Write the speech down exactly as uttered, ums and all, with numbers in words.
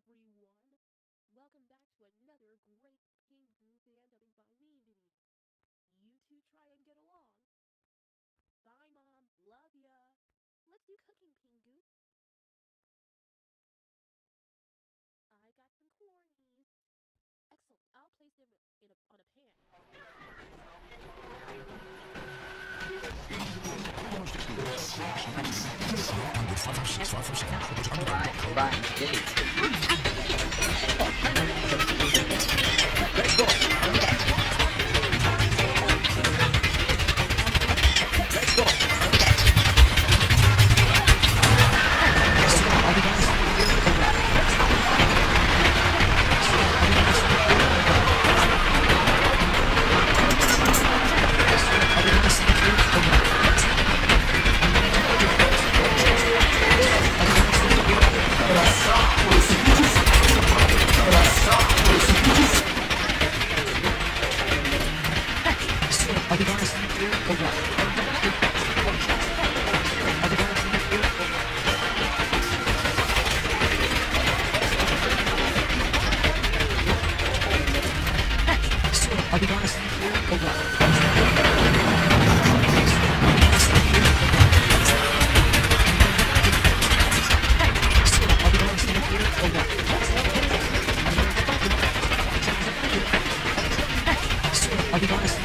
everyone. Welcome back to another great Pingu fan dubbing by me video. You two try and get along. Bye, Mom. Love ya. Let's do cooking, Pingu. I got some cornies. Excellent. I'll place them in a, on a pan. Let's go. Let's go. I'll be honest with you. I'll be honest